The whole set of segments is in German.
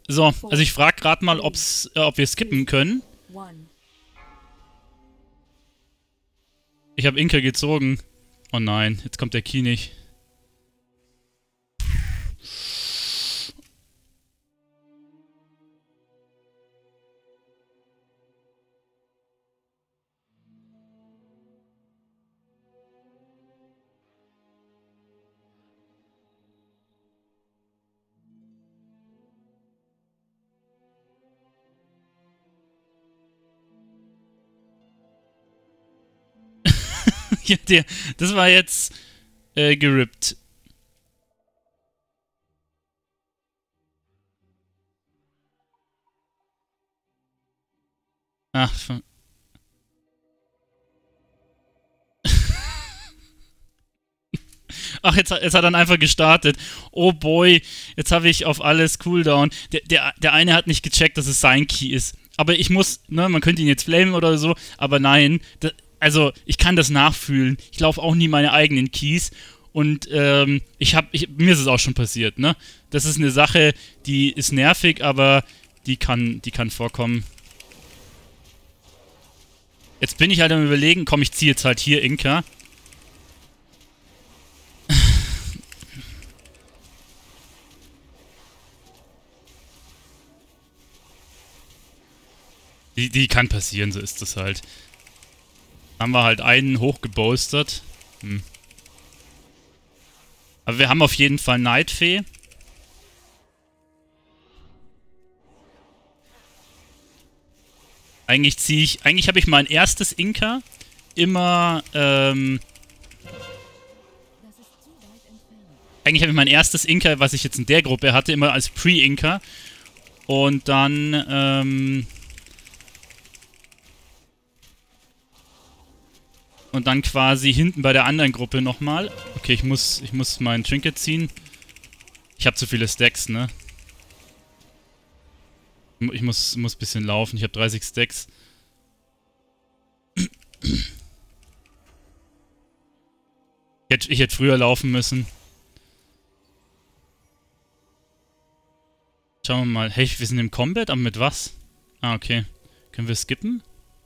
So, also ich frage gerade mal, ob wir skippen können. Ich habe Inka gezogen. Oh nein, jetzt kommt der Key nicht. Ja, das war jetzt gerippt. Ach, ach jetzt hat er dann einfach gestartet. Oh boy, jetzt habe ich auf alles Cooldown. Der eine hat nicht gecheckt, dass es sein Key ist. Aber ich muss, ne, man könnte ihn jetzt flamen oder so, aber nein. Also, ich kann das nachfühlen. Ich laufe auch nie meine eigenen Keys. Und mir ist es auch schon passiert, ne? Das ist eine Sache, die ist nervig, aber die kann vorkommen. Jetzt bin ich halt am Überlegen, komm, ich ziehe jetzt halt hier Inka. Die kann passieren, so ist das halt. Haben wir halt einen hochgebostert. Aber wir haben auf jeden Fall Nightfee. Eigentlich habe ich mein erstes Inka immer, eigentlich habe ich mein erstes Inka, was ich jetzt in der Gruppe hatte, immer als Pre-Inka. Und dann, quasi hinten bei der anderen Gruppe nochmal. Okay, ich muss mein Trinket ziehen. Ich habe zu viele Stacks, ne? Ich muss ein bisschen laufen. Ich habe 30 Stacks. Ich hätte früher laufen müssen. Schauen wir mal. Hey, wir sind im Combat, aber mit was? Ah, okay. Können wir skippen?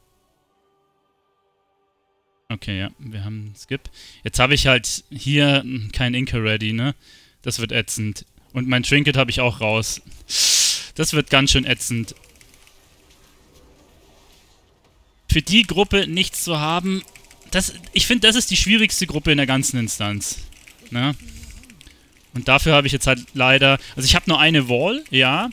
Okay, ja, wir haben Skip. Jetzt habe ich halt hier kein Inka ready, ne? Das wird ätzend. Und mein Trinket habe ich auch raus. Das wird ganz schön ätzend. Für die Gruppe nichts zu haben, ich finde, das ist die schwierigste Gruppe in der ganzen Instanz. Ne? Und dafür habe ich jetzt halt leider... Also ich habe nur eine Wall, ja.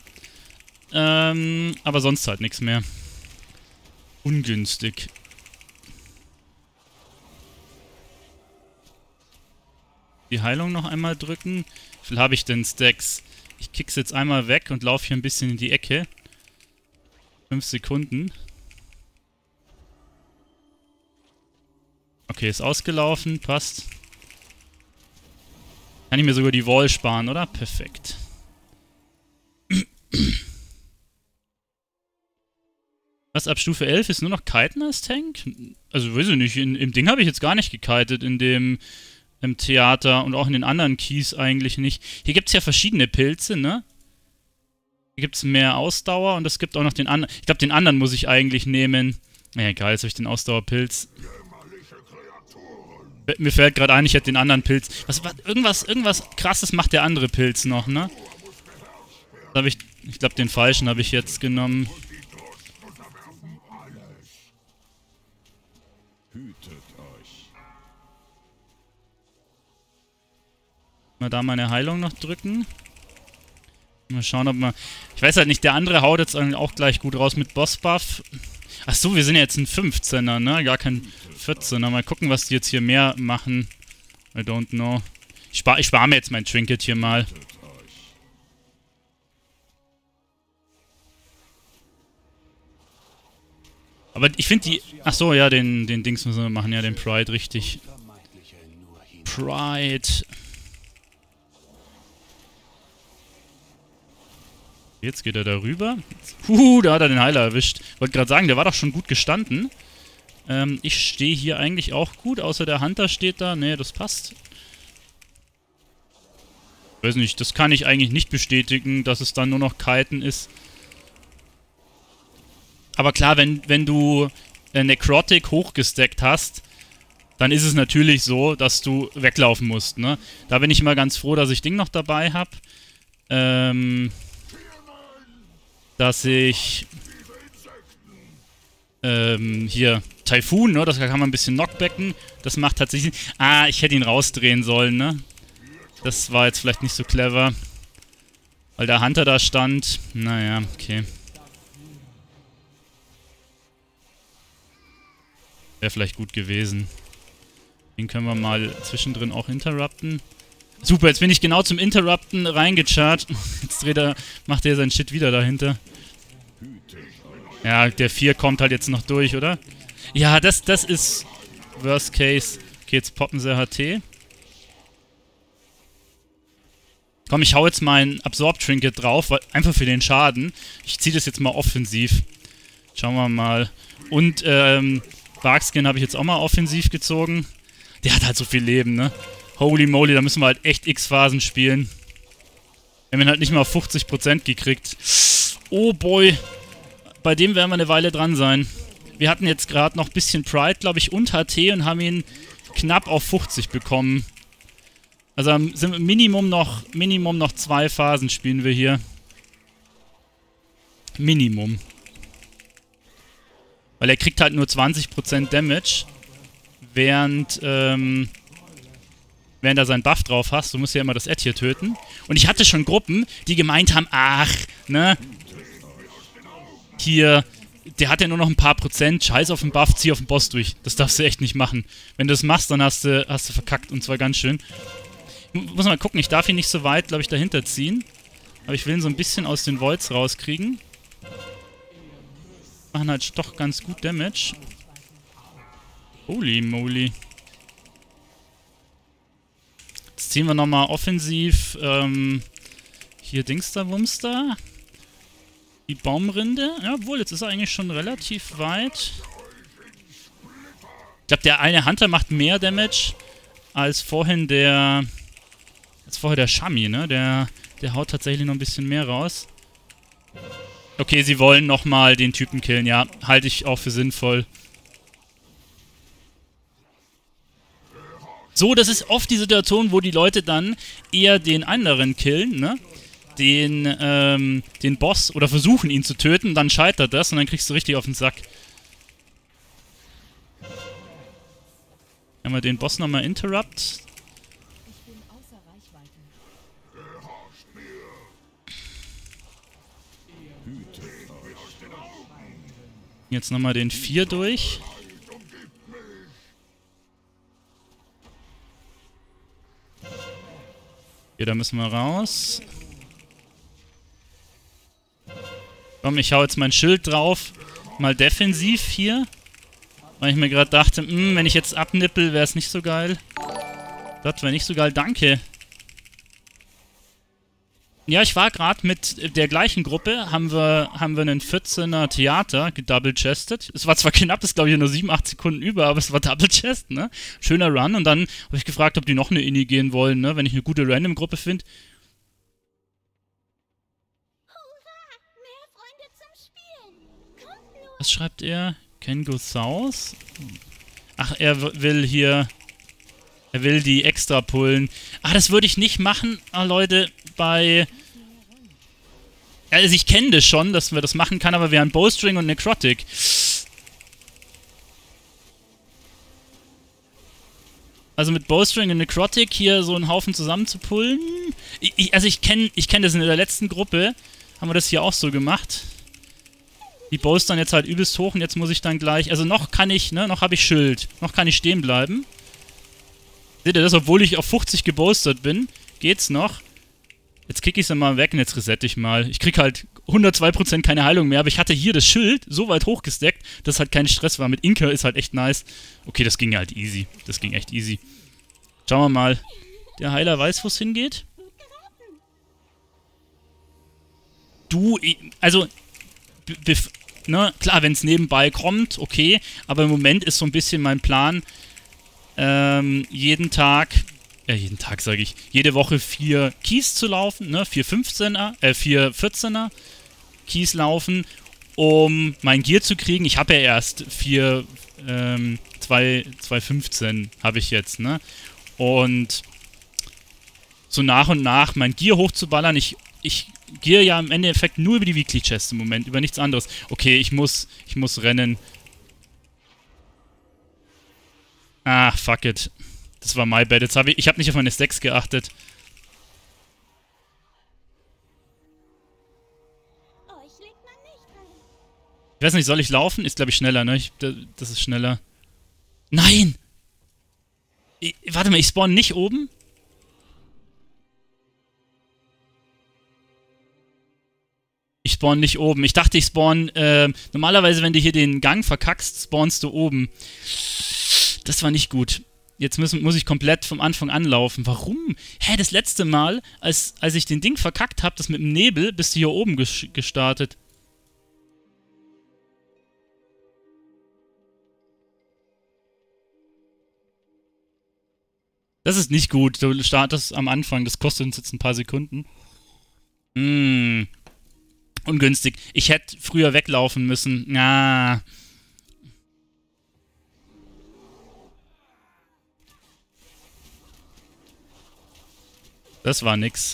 Aber sonst halt nichts mehr. Ungünstig. Die Heilung noch einmal drücken. Wie viel habe ich denn Stacks? Ich kick's jetzt einmal weg und laufe hier ein bisschen in die Ecke. 5 Sekunden. Okay, ist ausgelaufen. Passt. Kann ich mir sogar die Wall sparen, oder? Perfekt. Was, ab Stufe 11 ist nur noch Kiten als Tank? Also, weiß ich nicht. Im Ding habe ich jetzt gar nicht gekitet. Im Theater und auch in den anderen Keys eigentlich nicht. Hier gibt es ja verschiedene Pilze, ne? Hier gibt es mehr Ausdauer und es gibt auch noch den anderen. Ich glaube, den anderen muss ich eigentlich nehmen. Ja, egal, jetzt habe ich den Ausdauerpilz. Mir fällt gerade ein, ich hätte den anderen Pilz. Irgendwas krasses macht der andere Pilz noch, ne? Ich glaube, den falschen habe ich jetzt genommen. Mal da meine Heilung noch drücken. Mal schauen, ob man... Ich weiß halt nicht, der andere haut jetzt auch gleich gut raus mit Bossbuff. Achso, wir sind ja jetzt ein 15er, ne? Gar kein 14er. Mal gucken, was die jetzt hier mehr machen. I don't know. Ich spar mir jetzt mein Trinket hier mal. Aber ich finde die... Achso, ja, den Dings müssen wir machen. Ja, den Pride, richtig. Pride... Jetzt geht er da rüber. Da hat er den Heiler erwischt. Wollte gerade sagen, der war doch schon gut gestanden. Ich stehe hier eigentlich auch gut, außer der Hunter steht da. Nee, das passt. Weiß nicht, das kann ich eigentlich nicht bestätigen, dass es dann nur noch Kiten ist. Aber klar, wenn du Necrotic hochgestackt hast, dann ist es natürlich so, dass du weglaufen musst, ne? Da bin ich immer ganz froh, dass ich Ding noch dabei habe. Dass ich hier Typhoon, ne? Das kann man ein bisschen knockbacken. Das macht tatsächlich... Ah, ich hätte ihn rausdrehen sollen, ne? Das war jetzt vielleicht nicht so clever. Weil der Hunter da stand. Naja, okay. Wäre vielleicht gut gewesen. Den können wir mal zwischendrin auch interrupten. Super, jetzt bin ich genau zum Interrupten reingecharged. Jetzt macht er sein Shit wieder dahinter. Ja, der 4 kommt halt jetzt noch durch, oder? Ja, das ist Worst Case. Okay, jetzt poppen sie HT. Komm, ich hau jetzt mein Absorb-Trinket drauf, weil, einfach für den Schaden. Ich ziehe das jetzt mal offensiv. Schauen wir mal. Und, Barkskin habe ich jetzt auch mal offensiv gezogen. Der hat halt so viel Leben, ne? Holy moly, da müssen wir halt echt X-Phasen spielen. Wir haben ihn halt nicht mal auf 50% gekriegt. Oh boy. Bei dem werden wir eine Weile dran sein. Wir hatten jetzt gerade noch ein bisschen Pride, glaube ich, und HT und haben ihn knapp auf 50 bekommen. Also sind Minimum noch 2 Phasen spielen wir hier. Minimum. Weil er kriegt halt nur 20% Damage, während er seinen Buff drauf hast. Du musst ja immer das Ed hier töten. Und ich hatte schon Gruppen, die gemeint haben, ach, ne, hier, der hat ja nur noch ein paar Prozent, scheiß auf den Buff, zieh auf den Boss durch. Das darfst du echt nicht machen. Wenn du das machst, dann hast du verkackt, und zwar ganz schön. Muss mal gucken, ich darf ihn nicht so weit, glaube ich, dahinter ziehen. Aber ich will ihn so ein bisschen aus den Voids rauskriegen. Machen halt doch ganz gut Damage. Holy moly. Jetzt ziehen wir nochmal offensiv, hier Dingster-Wumster. Die Baumrinde. Ja, obwohl, jetzt ist er eigentlich schon relativ weit. Ich glaube, der eine Hunter macht mehr Damage als vorhin der Shami, ne? Der haut tatsächlich noch ein bisschen mehr raus. Okay, sie wollen nochmal den Typen killen, ja. Halte ich auch für sinnvoll. So, das ist oft die Situation, wo die Leute dann eher den anderen killen, ne? Den Boss, oder versuchen ihn zu töten, dann scheitert das und dann kriegst du richtig auf den Sack. Haben wir den Boss nochmal interrupt. Jetzt nochmal den 4 durch. Hier, da müssen wir raus. Komm, ich hau jetzt mein Schild drauf. Mal defensiv hier. Weil ich mir gerade dachte, wenn ich jetzt abnippel, wäre es nicht so geil. Das wäre nicht so geil, danke. Ja, ich war gerade mit der gleichen Gruppe, haben wir einen 14er Theater gedouble-chestet. Es war zwar knapp, ist glaube ich nur 87 Sekunden über, aber es war Double-Chest, ne? Schöner Run und dann habe ich gefragt, ob die noch eine Inni gehen wollen, ne? Wenn ich eine gute Random-Gruppe finde. Was schreibt er? Can go south? Ach, er will hier... Er will die extra pullen. Ah, das würde ich nicht machen, Leute, bei... Also ich kenne das schon, dass wir das machen kann, aber wir haben Bowstring und Necrotic. Also mit Bowstring und Necrotic hier so einen Haufen zusammen zu pullen. Also ich kenne das in der letzten Gruppe. Haben wir das hier auch so gemacht. Die Bowstern jetzt halt übelst hoch und jetzt muss ich dann gleich... Also noch kann ich, ne, noch habe ich Schild. Noch kann ich stehen bleiben. Seht ihr das, obwohl ich auf 50 gebostert bin? Geht's noch? Jetzt kicke ich es mal weg und jetzt resette ich mal. Ich krieg halt 102% keine Heilung mehr, aber ich hatte hier das Schild so weit hochgesteckt, dass halt kein Stress war. Mit Inka ist halt echt nice. Okay, das ging halt easy. Das ging echt easy. Schauen wir mal. Der Heiler weiß, wo es hingeht. Also, ne, klar, wenn es nebenbei kommt, okay, aber im Moment ist so ein bisschen mein Plan, jeden Tag jeden Tag sage ich, jede Woche 4 Keys zu laufen, ne, 4 14er Keys laufen, um mein Gear zu kriegen. Ich habe ja erst 2,15 habe ich jetzt, ne? Und so nach und nach mein Gear hochzuballern. Ich gehe ja im Endeffekt nur über die Weekly Chests im Moment, über nichts anderes. Okay, ich muss rennen. Ach, fuck it. Das war my bad. Jetzt ich habe nicht auf meine Stacks geachtet. Ich weiß nicht, soll ich laufen? Ist, glaube ich, schneller, ne? Das ist schneller. Nein! Warte mal, ich spawn nicht oben? Ich spawn nicht oben. Ich dachte, ich spawn... normalerweise, wenn du hier den Gang verkackst, spawnst du oben. Das war nicht gut. Jetzt muss ich komplett vom Anfang an laufen. Warum? Hä, das letzte Mal, als ich den Ding verkackt habe, das mit dem Nebel, bist du hier oben gestartet. Das ist nicht gut. Du startest am Anfang. Das kostet uns jetzt ein paar Sekunden. Ungünstig. Ich hätte früher weglaufen müssen. Na. Das war nix.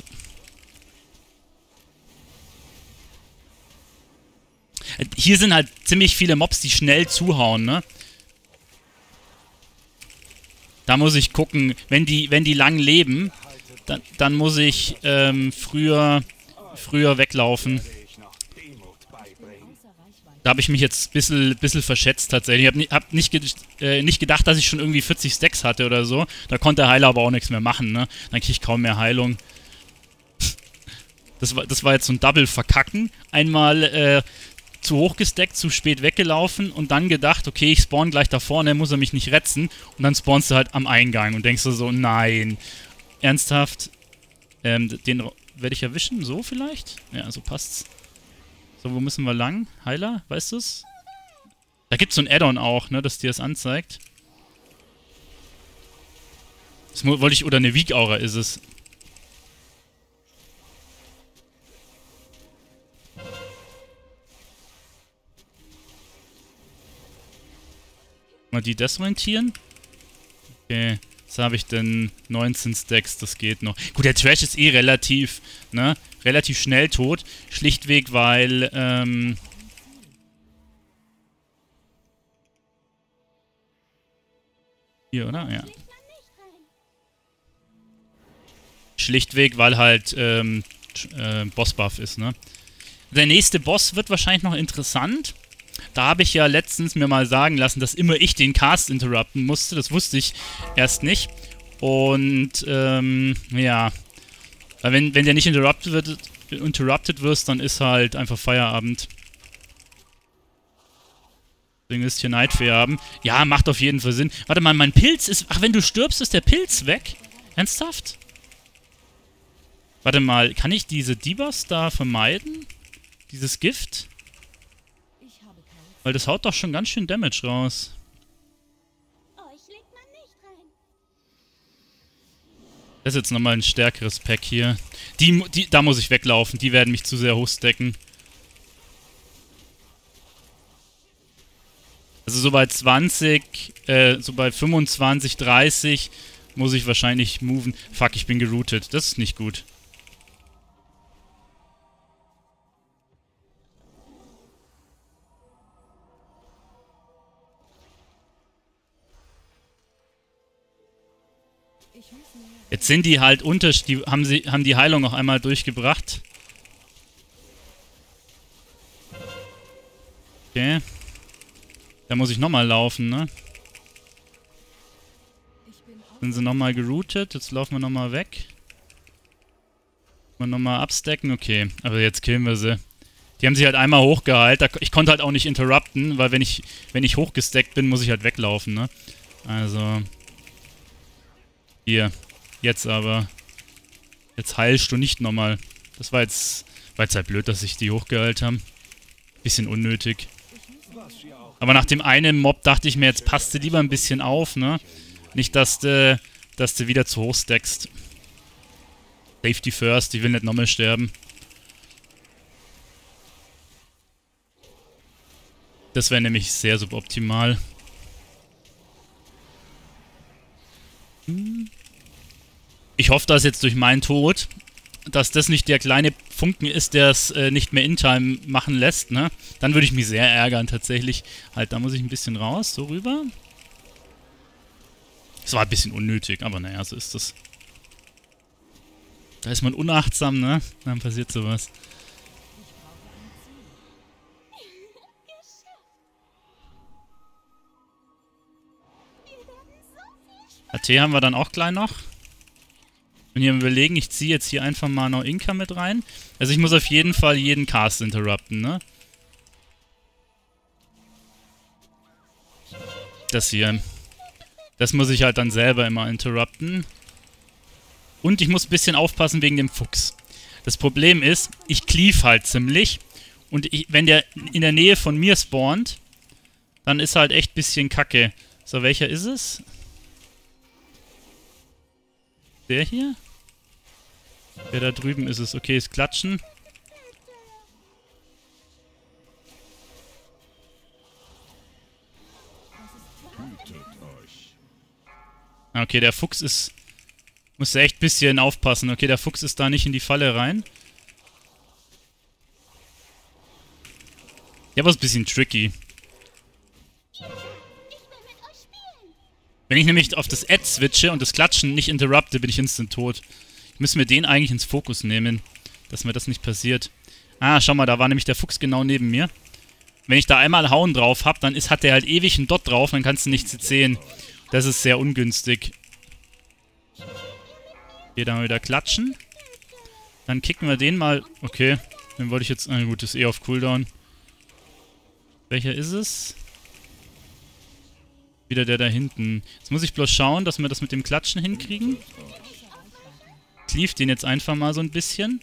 Hier sind halt ziemlich viele Mobs, die schnell zuhauen, ne? Da muss ich gucken, wenn die lang leben, dann muss ich früher weglaufen. Da habe ich mich jetzt ein bisschen verschätzt tatsächlich. Ich hab nicht gedacht, dass ich schon irgendwie 40 Stacks hatte oder so. Da konnte der Heiler aber auch nichts mehr machen, ne? Dann krieg ich kaum mehr Heilung. Das war jetzt so ein Double-Verkacken. Einmal zu hoch gestackt, zu spät weggelaufen und dann gedacht, okay, ich spawn gleich da vorne, muss er mich nicht retzen. Und dann spawnst du halt am Eingang und denkst du so, nein. Ernsthaft? Den werde ich erwischen? So vielleicht? Ja, so passt's. So, wo müssen wir lang? Heiler, weißt du's? Da gibt's so ein Add-on auch, ne, dass dir das anzeigt. Das wollte ich, oder eine Weak-Aura ist es. Mal die desorientieren. Okay, jetzt habe ich denn 19 Stacks, das geht noch. Gut, der Trash ist eh relativ, ne? Relativ schnell tot. Schlichtweg, weil, hier, oder? Ja. Schlichtweg, weil halt, Boss-Buff ist, ne? Der nächste Boss wird wahrscheinlich noch interessant. Da habe ich ja letztens mir mal sagen lassen, dass immer ich den Cast interrupten musste. Das wusste ich erst nicht. Und, ja. Weil wenn der nicht interrupted wirst, dann ist halt einfach Feierabend. Deswegen ist hier Nightfare haben. Ja, macht auf jeden Fall Sinn. Warte mal, mein Pilz ist... Ach, wenn du stirbst, ist der Pilz weg? Ernsthaft? Warte mal, kann ich diese Debuffs da vermeiden? Dieses Gift? Weil das haut doch schon ganz schön Damage raus. Das ist jetzt nochmal ein stärkeres Pack hier. Da muss ich weglaufen. Die werden mich zu sehr hochstacken. Also so bei 20, so bei 25, 30 muss ich wahrscheinlich moven. Fuck, ich bin geroutet. Das ist nicht gut. Jetzt sind die halt haben die Heilung noch einmal durchgebracht. Okay. Da muss ich nochmal laufen, ne? Sind sie nochmal geroutet. Jetzt laufen wir nochmal weg. Mal nochmal abstacken. Okay, aber jetzt killen wir sie. Die haben sich halt einmal hochgeheilt. Ich konnte halt auch nicht interrupten, weil wenn ich hochgestackt bin, muss ich halt weglaufen, ne? Also. Hier. Jetzt aber. Jetzt heilst du nicht nochmal. Das war jetzt halt blöd, dass sich die hochgeheilt haben. Bisschen unnötig. Aber nach dem einen Mob dachte ich mir, jetzt passt du lieber ein bisschen auf, ne? Nicht, dass du dass du wieder zu hoch stackst. Safety first, ich will nicht nochmal sterben. Das wäre nämlich sehr suboptimal. Ich hoffe, dass jetzt durch meinen Tod, dass das nicht der kleine Funken ist, der es nicht mehr in-time machen lässt, ne? Dann würde ich mich sehr ärgern, tatsächlich. Halt, da muss ich ein bisschen raus, so rüber. Das war ein bisschen unnötig, aber naja, so ist das. Da ist man unachtsam, ne? Dann passiert sowas. AT haben wir dann auch gleich noch. Und hier überlegen, ich ziehe jetzt hier einfach mal noch Inka mit rein. Also ich muss auf jeden Fall jeden Cast interrupten, ne? Das hier. Das muss ich halt dann selber immer interrupten. Und ich muss ein bisschen aufpassen wegen dem Fuchs. Das Problem ist, ich cleave halt ziemlich. Und wenn der in der Nähe von mir spawnt, dann ist halt echt ein bisschen kacke. So, welcher ist es? Der hier? Der da drüben ist es. Okay, ist Klatschen. Okay, der Fuchs ist... Muss echt ein bisschen aufpassen. Okay, der Fuchs ist da nicht in die Falle rein. Ja, aber ist ein bisschen tricky. Wenn ich nämlich auf das Ad switche und das Klatschen nicht interrupte, bin ich instant tot. Ich müsste mir den eigentlich ins Fokus nehmen, dass mir das nicht passiert. Ah, schau mal, da war nämlich der Fuchs genau neben mir. Wenn ich da einmal Hauen drauf habe, dann hat der halt ewig einen Dot drauf, dann kannst du nichts sehen. Das ist sehr ungünstig. Hier dann wieder klatschen. Dann kicken wir den mal. Okay, den wollte ich jetzt... Ah, gut, das ist eh auf Cooldown. Welcher ist es? Wieder der da hinten. Jetzt muss ich bloß schauen, dass wir das mit dem Klatschen hinkriegen. Cleave den jetzt einfach mal so ein bisschen.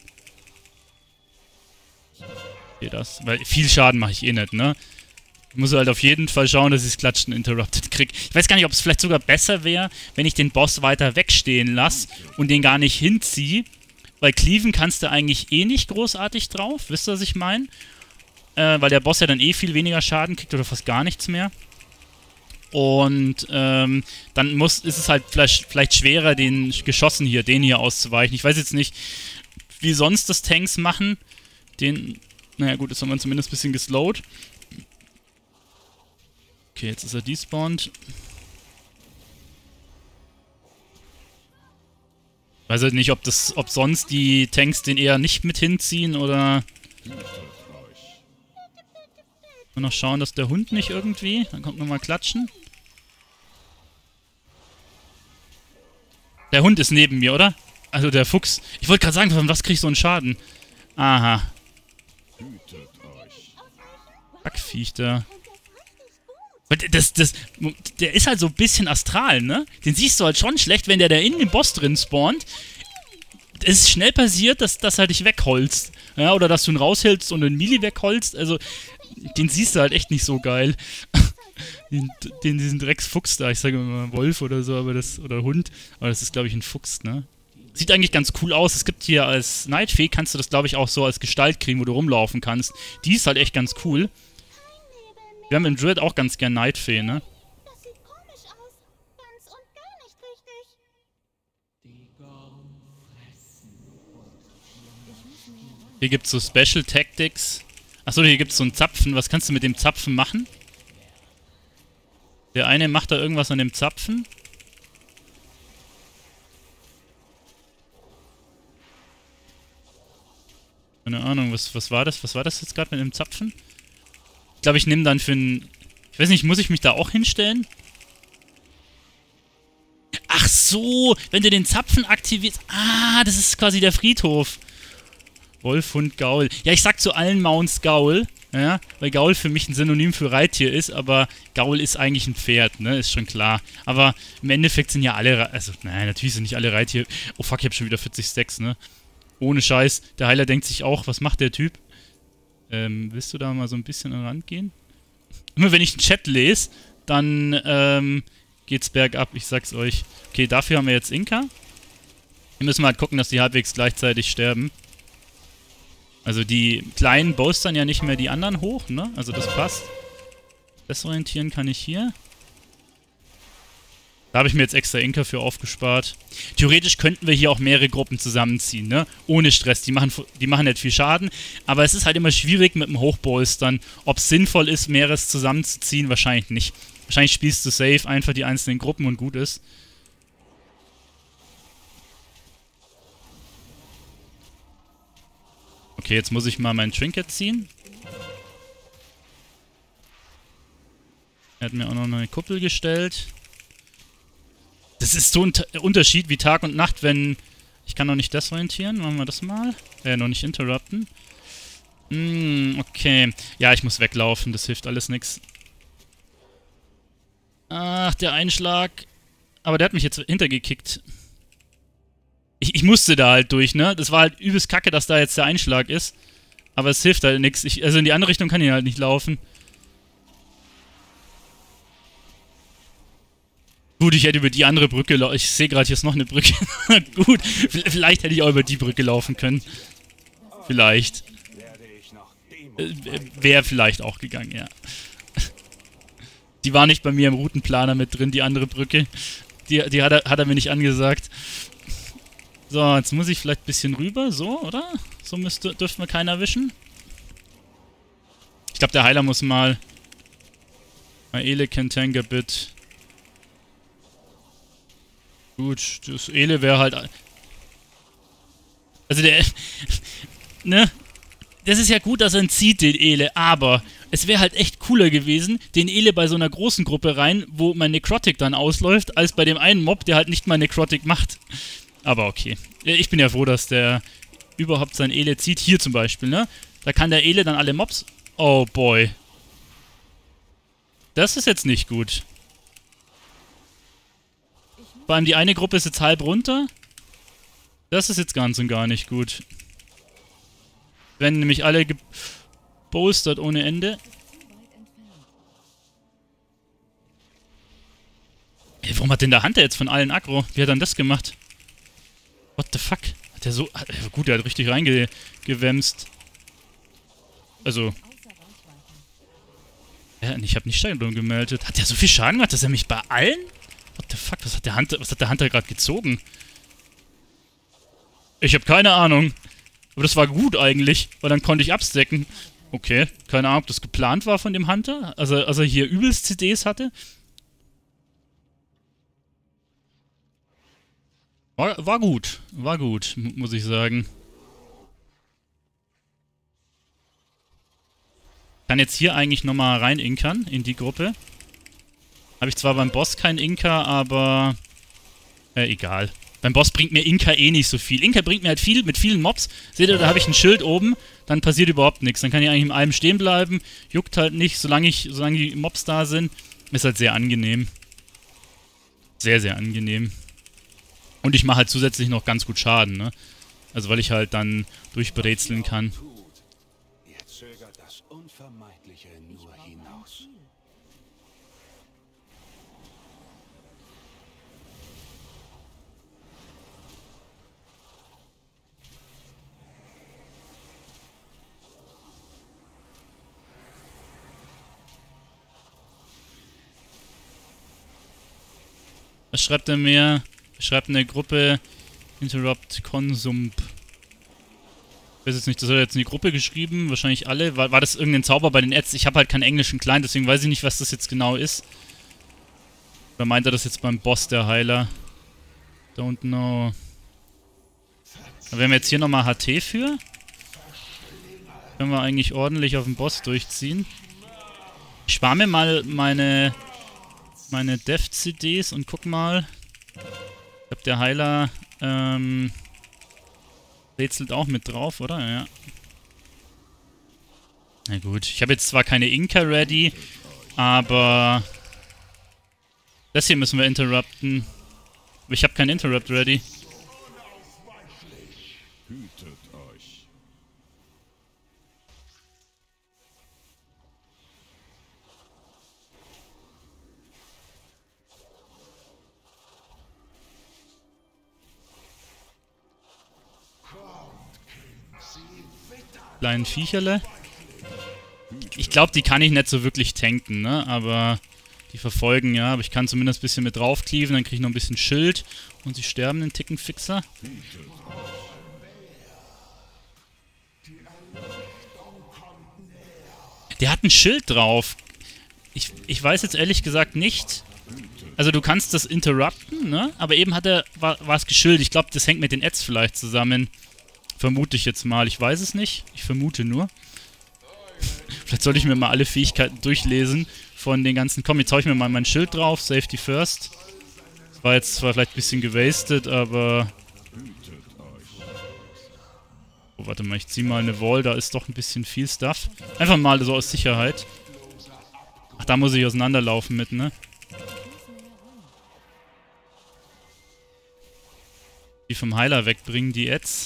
Okay, das. Weil viel Schaden mache ich eh nicht, ne? Ich muss halt auf jeden Fall schauen, dass ich das Klatschen interrupted kriege. Ich weiß gar nicht, ob es vielleicht sogar besser wäre, wenn ich den Boss weiter wegstehen lasse und den gar nicht hinziehe. Weil cleaven kannst du eigentlich eh nicht großartig drauf. Wisst ihr, was ich meine? Weil der Boss ja dann eh viel weniger Schaden kriegt oder fast gar nichts mehr. Und dann ist es halt vielleicht schwerer, den Geschossen hier, den hier auszuweichen. Ich weiß jetzt nicht, wie sonst das Tanks machen. Naja gut, jetzt haben wir zumindest ein bisschen geslowt. Okay, jetzt ist er despawned. Weiß halt nicht, ob sonst die Tanks den eher nicht mit hinziehen oder... Mal noch schauen, dass der Hund nicht irgendwie... Dann kommt nochmal klatschen. Der Hund ist neben mir, oder? Also der Fuchs. Ich wollte gerade sagen, von was krieg ich so einen Schaden? Aha. Kackviech da. Der ist halt so ein bisschen astral, ne? Den siehst du halt schon schlecht, wenn der da in dem Boss drin spawnt. Es ist schnell passiert, dass er dich wegholzt. Ja, oder dass du ihn raushältst und einen Melee wegholzt. Also, den siehst du halt echt nicht so geil. Diesen Drecksfuchs da, ich sage immer Wolf oder so, oder Hund, aber das ist, glaube ich, ein Fuchs, ne? Sieht eigentlich ganz cool aus. Es gibt hier als Nightfee, kannst du das, glaube ich, auch so als Gestalt kriegen, wo du rumlaufen kannst. Die ist halt echt ganz cool. Wir haben im Druid auch ganz gern Nightfee, ne? Das sieht komisch aus. Ganz und gar nicht richtig. Hier gibt's so Special Tactics. Achso, hier gibt's so einen Zapfen. Was kannst du mit dem Zapfen machen? Der eine macht da irgendwas an dem Zapfen. Keine Ahnung, was war das? Was war das jetzt gerade mit dem Zapfen? Ich glaube, ich nehme dann für einen... Ich weiß nicht, muss ich mich da auch hinstellen? Ach so, wenn du den Zapfen aktivierst... Ah, das ist quasi der Friedhof. Wolf, Hund, Gaul. Ja, ich sag zu allen Mounts Gaul. Ja, weil Gaul für mich ein Synonym für Reittier ist, aber Gaul ist eigentlich ein Pferd, ne, ist schon klar. Aber im Endeffekt sind ja alle, also, nein, natürlich sind nicht alle Reittiere. Oh fuck, ich hab schon wieder 40 Stacks, ne. Ohne Scheiß, der Heiler denkt sich auch, was macht der Typ? Willst du da mal so ein bisschen an den Rand gehen? Immer wenn ich den Chat lese, dann, geht's bergab, ich sag's euch. Okay, dafür haben wir jetzt Inka. Hier müssen wir halt gucken, dass die halbwegs gleichzeitig sterben. Also die kleinen boostern ja nicht mehr die anderen hoch, ne? Also das passt. Desorientieren kann ich hier. Da habe ich mir jetzt extra Inka für aufgespart. Theoretisch könnten wir hier auch mehrere Gruppen zusammenziehen, ne? Ohne Stress. Die machen nicht viel Schaden. Aber es ist halt immer schwierig mit dem Hochbolstern. Ob es sinnvoll ist, mehreres zusammenzuziehen, wahrscheinlich nicht. Wahrscheinlich spielst du safe einfach die einzelnen Gruppen und gut ist. Okay, jetzt muss ich mal mein Trinket ziehen. Er hat mir auch noch eine Kuppel gestellt. Das ist so ein Unterschied wie Tag und Nacht, wenn... Ich kann noch nicht desorientieren. Machen wir das mal. Noch nicht interrupten. Okay. Ja, ich muss weglaufen. Das hilft alles nix. Ach, der Einschlag. Aber der hat mich jetzt hintergekickt. Ich musste da halt durch, ne? Das war halt übelst kacke, dass da jetzt der Einschlag ist. Aber es hilft halt nix. Also in die andere Richtung kann ich halt nicht laufen. Gut, ich hätte über die andere Brücke laufen. Ich sehe gerade, hier ist noch eine Brücke. Gut, vielleicht hätte ich auch über die Brücke laufen können. Vielleicht. Wäre vielleicht auch gegangen, ja. Die war nicht bei mir im Routenplaner mit drin, die andere Brücke. Die hat er mir nicht angesagt. So, jetzt muss ich vielleicht ein bisschen rüber, so, oder? So dürften wir keinen erwischen. Ich glaube, der Heiler muss mal... Ele can tank a bit. Gut, das Ele wäre halt... Also der... ne? Das ist ja gut, dass er ihn zieht, den Ele, aber es wäre halt echt cooler gewesen, den Ele bei so einer großen Gruppe rein, wo mein Necrotic dann ausläuft, als bei dem einen Mob, der halt nicht mal Necrotic macht. Aber okay. Ich bin ja froh, dass der überhaupt sein Ele zieht. Hier zum Beispiel, ne? Da kann der Ele dann alle Mobs... Oh boy. Das ist jetzt nicht gut. Vor allem die eine Gruppe ist jetzt halb runter. Das ist jetzt ganz und gar nicht gut. Wenn nämlich alle gebolstert ohne Ende. Hey, warum hat denn der Hunter jetzt von allen Aggro? Wie hat er denn das gemacht? What the fuck? Hat der so... Gut, der hat richtig reingewämst. Also... Ja, ich habe nicht Steigerung gemeldet. Hat der so viel Schaden gemacht, dass er mich bei allen... What the fuck? Was hat der Hunter gerade gezogen? Ich habe keine Ahnung. Aber das war gut eigentlich, weil dann konnte ich abstacken. Okay, keine Ahnung, ob das geplant war von dem Hunter. Also hier übelst CDs hatte. War gut. War gut, muss ich sagen. Kann jetzt hier eigentlich nochmal rein inkern in die Gruppe. Habe ich zwar beim Boss keinen Inka, aber... egal. Beim Boss bringt mir Inka eh nicht so viel. Inka bringt mir halt viel mit vielen Mobs. Seht ihr, da habe ich ein Schild oben, dann passiert überhaupt nichts. Dann kann ich eigentlich in allem stehen bleiben. Juckt halt nicht, solange die Mobs da sind. Ist halt sehr angenehm. Sehr, sehr angenehm. Und ich mache halt zusätzlich noch ganz gut Schaden, ne? Also weil ich halt dann durchbrezeln kann. Ihr zögert das Unvermeidliche nur hinaus. Was schreibt er mir? Er schreibt in der Gruppe Interrupt Consump. Ich weiß jetzt nicht, das hat er jetzt in die Gruppe geschrieben. Wahrscheinlich alle. War das irgendein Zauber bei den Ads? Ich habe halt keinen englischen Client, deswegen weiß ich nicht, was das jetzt genau ist. Oder meint er das jetzt beim Boss, der Heiler? Don't know. Aber wir haben jetzt hier nochmal HT für. Können wir eigentlich ordentlich auf den Boss durchziehen. Ich spare mir mal meine Dev-CDs und guck mal. Ich glaube, der Heiler rätselt auch mit drauf, oder? Ja. Na gut, ich habe jetzt zwar keine Inka ready, aber das hier müssen wir interrupten. Aber ich habe keinen Interrupt ready. Hütet euch. kleinen Viecherle. Ich glaube, die kann ich nicht so wirklich tanken, ne? Aber die verfolgen, ja. Aber ich kann zumindest ein bisschen mit draufklieven, dann kriege ich noch ein bisschen Schild. Und sie sterben den Tickenfixer. Der hat ein Schild drauf. Ich weiß jetzt ehrlich gesagt nicht. Also du kannst das interrupten, ne? Aber eben war es geschildert. Ich glaube, das hängt mit den Ads vielleicht zusammen. Vermute ich jetzt mal. Ich weiß es nicht. Ich vermute nur. Vielleicht sollte ich mir mal alle Fähigkeiten durchlesen von den ganzen... Komm, jetzt hau ich mir mal mein Schild drauf. Safety first. Das war jetzt zwar vielleicht ein bisschen gewastet, aber... Oh, warte mal, ich zieh mal eine Wall. Da ist doch ein bisschen viel Stuff. Einfach mal so aus Sicherheit. Ach, da muss ich auseinanderlaufen mit, ne? Die vom Heiler wegbringen, die Ads.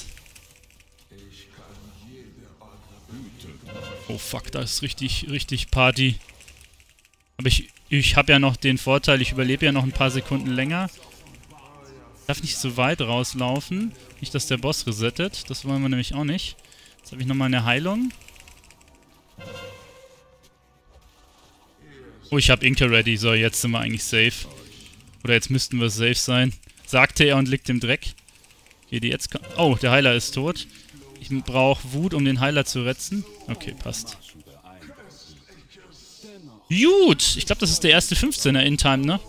Oh fuck, da ist richtig Party. Aber ich habe ja noch den Vorteil, ich überlebe ja noch ein paar Sekunden länger. Ich darf nicht so weit rauslaufen. Nicht, dass der Boss resettet. Das wollen wir nämlich auch nicht. Jetzt habe ich nochmal eine Heilung. Oh, ich habe Inka ready. So, jetzt sind wir eigentlich safe. Oder jetzt müssten wir safe sein. Sagte er und liegt im Dreck. Hier, die jetzt... Oh, der Heiler ist tot. Ich brauche Wut, um den Heiler zu retten. Okay, passt. Gut! Ich glaube, das ist der erste 15er in-Time, ne?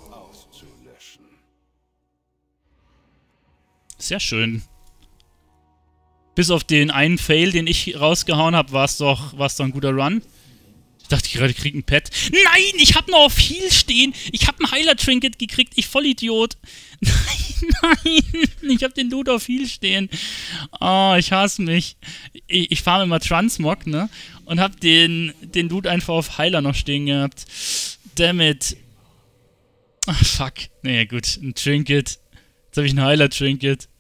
Sehr schön. Bis auf den einen Fail, den ich rausgehauen habe, war es doch ein guter Run. Ich dachte gerade, ich krieg ein Pet. Nein, ich habe noch auf Heal stehen. Ich habe ein Heiler-Trinket gekriegt. Ich Vollidiot. Nein, ich habe den Loot auf Heal stehen. Oh, ich hasse mich. Ich fahre immer Transmog, ne? Und habe den Loot einfach auf Heiler noch stehen gehabt. Damn it. Ach, fuck. Naja, gut. Ein Trinket. Jetzt habe ich ein Heiler-Trinket.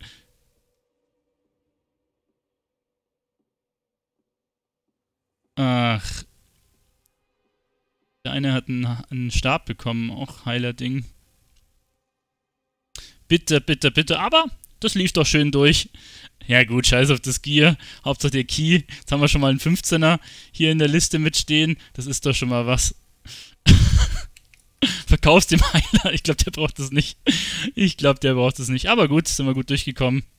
Ach. Der eine hat einen Stab bekommen, auch Heiler-Ding. Bitte, bitte, bitte. Aber das lief doch schön durch. Ja gut, scheiß auf das Gear. Hauptsache der Key. Jetzt haben wir schon mal einen 15er hier in der Liste mitstehen. Das ist doch schon mal was. Verkaufst dem Heiler. Ich glaube, der braucht das nicht. Ich glaube, der braucht das nicht. Aber gut, sind wir gut durchgekommen.